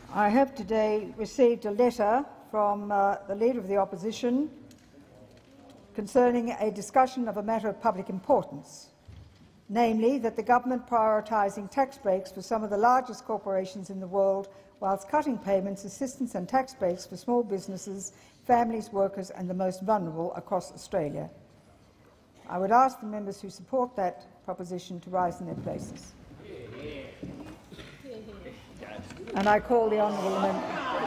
I have today received a letter from the Leader of the Opposition concerning a discussion of a matter of public importance, namely that the government prioritising tax breaks for some of the largest corporations in the world whilst cutting payments, assistance and tax breaks for small businesses, families, workers and the most vulnerable across Australia. I would ask the members who support that proposition to rise in their places. And I call the honourable member.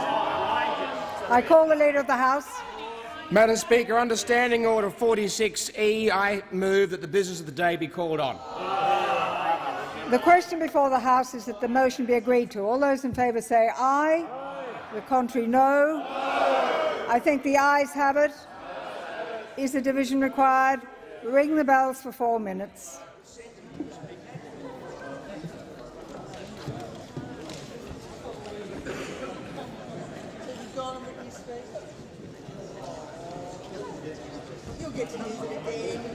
I call the Leader of the House. Madam Speaker, understanding Order 46E, I move that the business of the day be called on. The question before the House is that the motion be agreed to. All those in favour say aye. The contrary, no. I think the ayes have it. Is a division required? Ring the bells for 4 minutes. You'll get to use it again.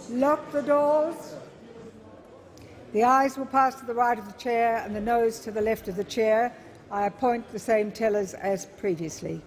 Lock the doors. The ayes will pass to the right of the chair and the noes to the left of the chair. I appoint the same tellers as previously.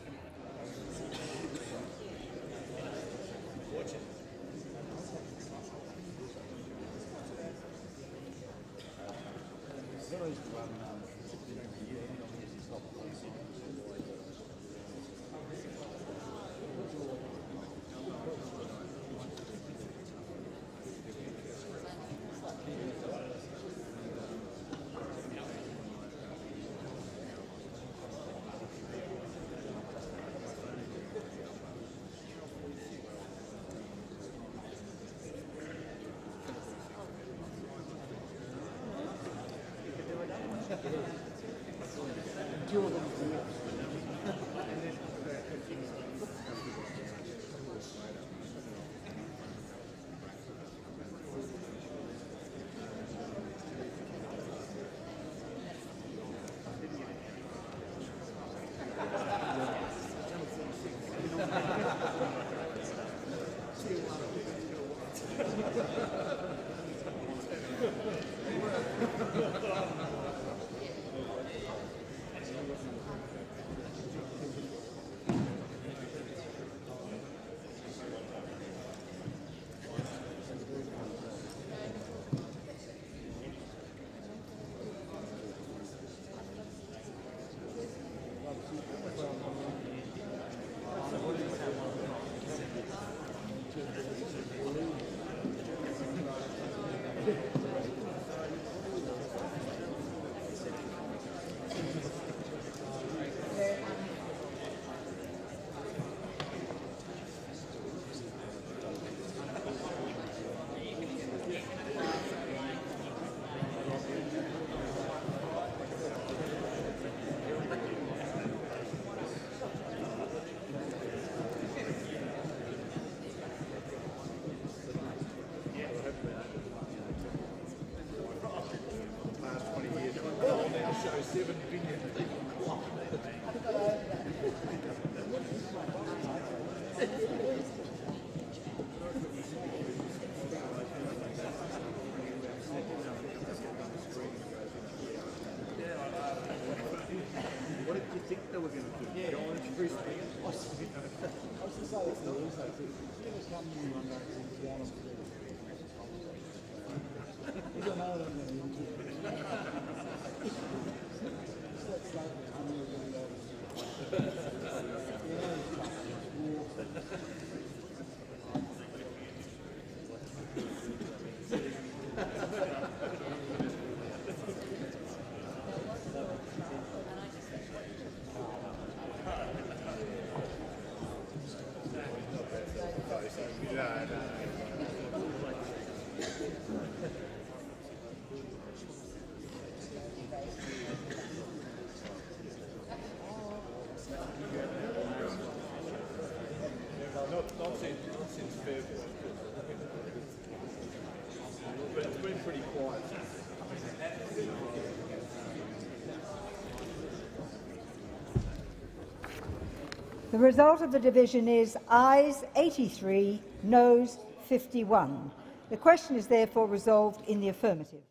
But it's been pretty quiet. The result of the division is ayes 83, noes 51. The question is therefore resolved in the affirmative.